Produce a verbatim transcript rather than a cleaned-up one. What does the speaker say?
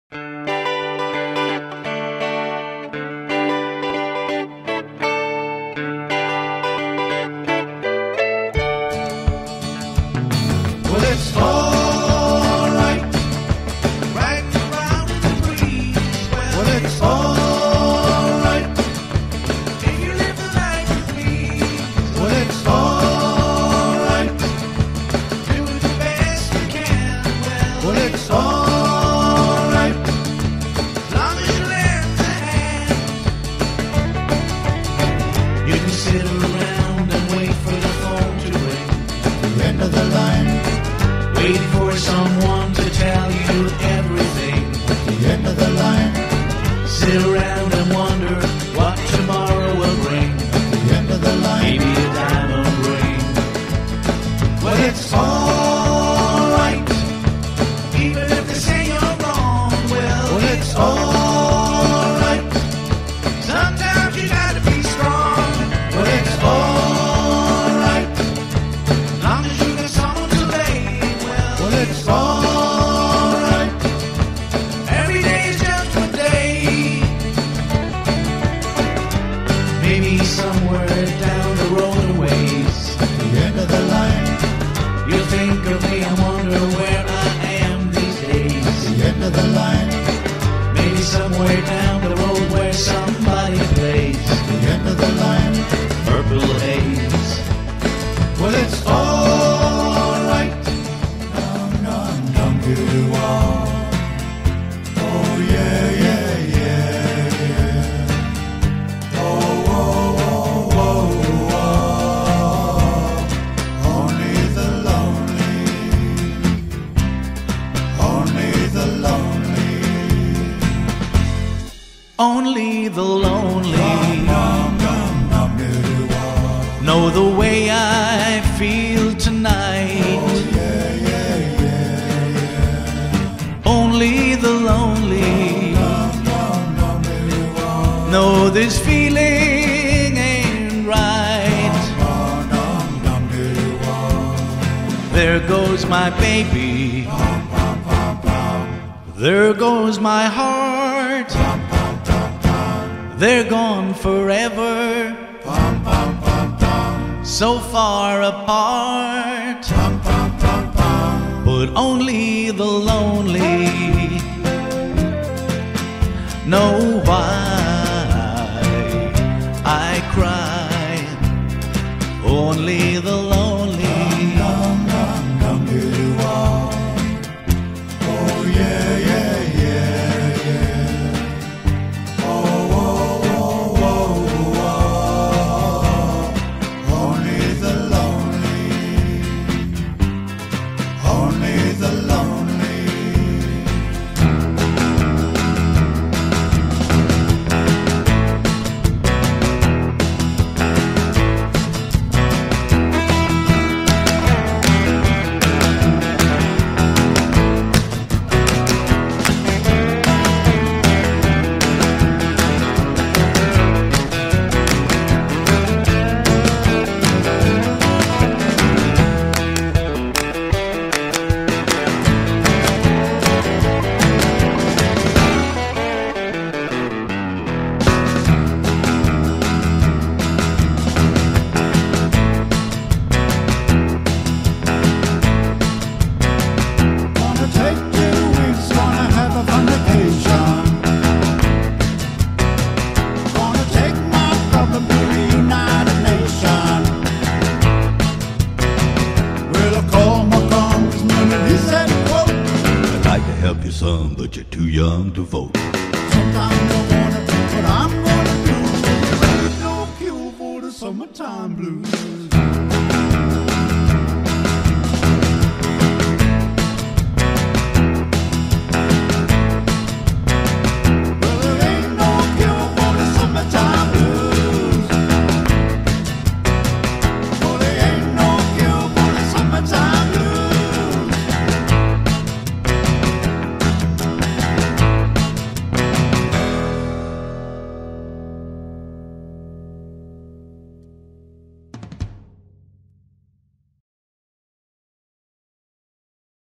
Well, it's all right, right around the breeze. Well, it's all right if you live the life you please. Well, it's all right, do the best you can. Well, well it's all right, as long as you lend a hand. You can sit around and wait for the phone to ring at the end of the line, waiting for someone to tell you everything at the end of the line. Sit around and wonder what tomorrow will bring at the end of the line. Maybe a diamond ring. Well, it's all right, even if they say you're wrong. Well, well it's all right, sometimes you gotta be strong. Well, it's all right, as long as you got someone to lay. Well, it's all right, every day is just one day. Maybe somewhere down the road a ways, at the end of the line, you'll think of me and wonder where I am these days. At the end of the line, maybe somewhere down the road where somebody plays. At the end of the line, purple haze. Well, it's all right. Dum dum dum doo wah. Oh yeah yeah yeah yeah. Oh oh oh oh oh. Only the lonely, only the lonely, only the lonely know the way I feel tonight. Only the lonely know this feeling ain't right. There goes my baby, there goes my heart, they're gone forever, so far apart. But only the lonely know why I cry. Only the lonely. Oh yeah yeah yeah yeah. Oh oh oh oh oh. Only the lonely, only the lonely. Son, but you're too young to vote. Sometimes I wanna do what I'm gonna do. There's no cure for the summertime blues.